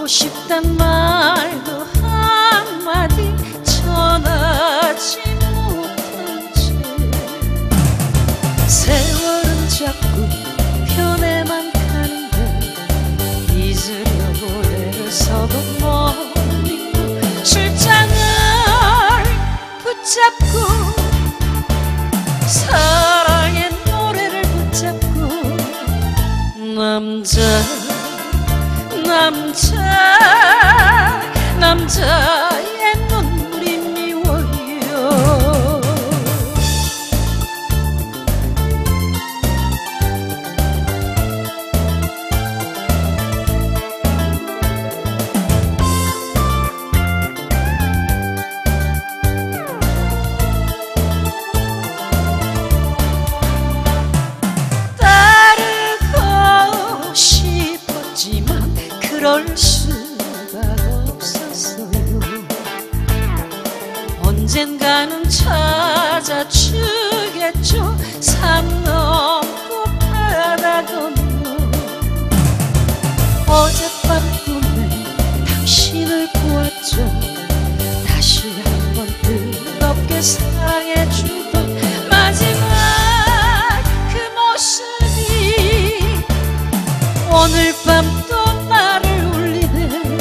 싶단 말도 한마디 전하지 못한 채 세월은 자꾸 변해만 가는데 잊으려고 애를 써도 머리고 술잔을 붙잡고 사랑의 노래를 붙잡고 남자의 눈물이 미워요. 따르고 싶었지만 그럴 수가 없었어요. 언젠가는 찾아주겠죠. 산 넘고 바다 건너 어젯밤 꿈에 당신을 보았죠. 다시 한번 뜨겁게 사랑해주던 마지막 그 모습이 오늘 밤 또 나를 울리네.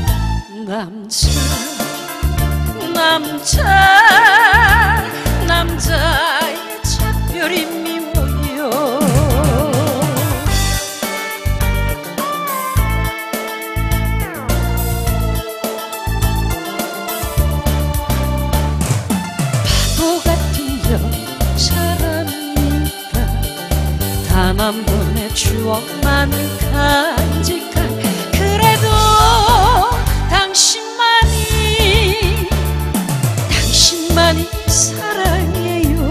남자의 작별이 미워요. 바보 같은 여자랍니다. 단 한 번의 추억만을 간직한 그래도 당신만이 사랑해요.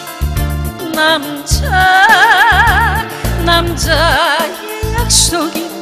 남자의 약속이